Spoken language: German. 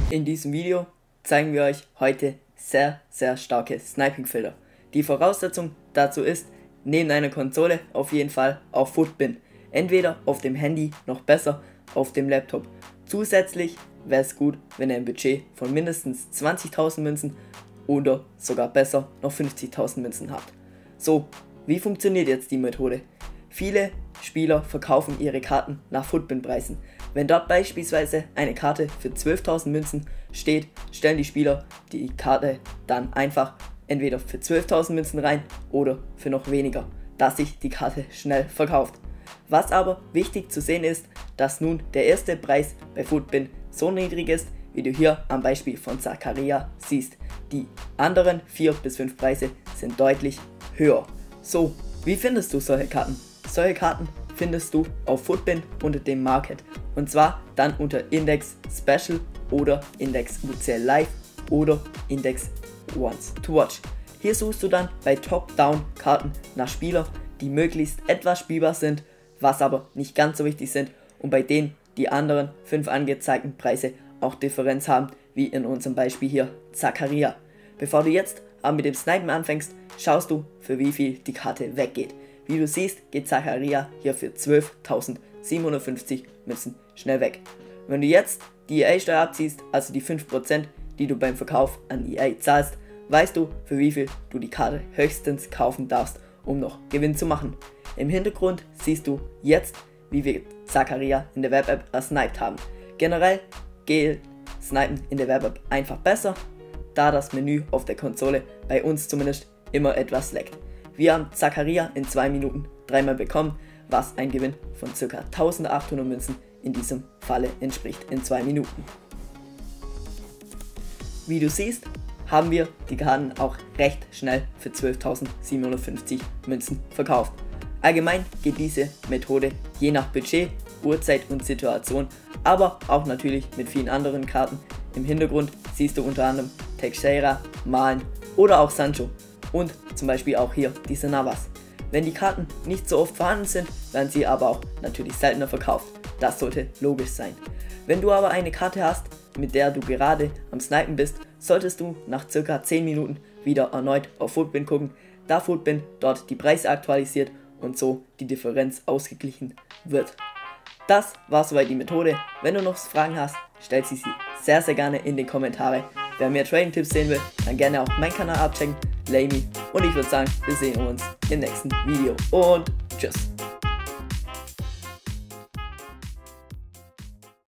In diesem Video zeigen wir euch heute sehr starke Sniping-Filter. Die Voraussetzung dazu ist, neben einer Konsole auf jeden Fall auf Footbin. Entweder auf dem Handy, noch besser auf dem Laptop. Zusätzlich wäre es gut, wenn ihr ein Budget von mindestens 20.000 Münzen oder sogar besser noch 50.000 Münzen habt. So, wie funktioniert jetzt die Methode? Viele Spieler verkaufen ihre Karten nach Footbin-Preisen. Wenn dort beispielsweise eine Karte für 12.000 Münzen steht, stellen die Spieler die Karte dann einfach entweder für 12.000 Münzen rein oder für noch weniger, dass sich die Karte schnell verkauft. Was aber wichtig zu sehen ist, dass nun der erste Preis bei Footbin so niedrig ist, wie du hier am Beispiel von Zakaria siehst. Die anderen 4 bis 5 Preise sind deutlich höher. So, wie findest du solche Karten? Solche Karten findest du auf Footbin unter dem Market. Und zwar dann unter Index Special oder Index UCL Live oder Index Ones to Watch. Hier suchst du dann bei Top-Down Karten nach Spielern, die möglichst etwas spielbar sind, was aber nicht ganz so wichtig sind und bei denen die anderen 5 angezeigten Preise auch Differenz haben, wie in unserem Beispiel hier Zakaria. Bevor du jetzt aber mit dem Snipen anfängst, schaust du, für wie viel die Karte weggeht. Wie du siehst, geht Zakaria hier für 12.750 Münzen schnell weg. Wenn du jetzt die EA-Steuer abziehst, also die 5%, die du beim Verkauf an EA zahlst, weißt du, für wie viel du die Karte höchstens kaufen darfst, um noch Gewinn zu machen. Im Hintergrund siehst du jetzt, wie wir Zakaria in der Web-App ersniped haben. Generell geht Snipen in der Web-App einfach besser, da das Menü auf der Konsole bei uns zumindest immer etwas laggt. Wir haben Zakaria in 2 Minuten 3-mal bekommen, was ein Gewinn von ca. 1800 Münzen in diesem Falle entspricht in 2 Minuten. Wie du siehst, haben wir die Karten auch recht schnell für 12.750 Münzen verkauft. Allgemein geht diese Methode je nach Budget, Uhrzeit und Situation, aber auch natürlich mit vielen anderen Karten. Im Hintergrund siehst du unter anderem Teixeira, Malen oder auch Sancho und zum Beispiel auch hier diese Navas. Wenn die Karten nicht so oft vorhanden sind, werden sie aber auch natürlich seltener verkauft. Das sollte logisch sein. Wenn du aber eine Karte hast, mit der du gerade am Snipen bist, solltest du nach ca. 10 Minuten wieder erneut auf Footbin gucken, da Footbin dort die Preise aktualisiert und so die Differenz ausgeglichen wird. Das war soweit die Methode. Wenn du noch Fragen hast, stell sie sehr gerne in die Kommentare. Wer mehr Trading-Tipps sehen will, dann gerne auch meinen Kanal abchecken, Layme, und ich würde sagen, wir sehen uns im nächsten Video und tschüss.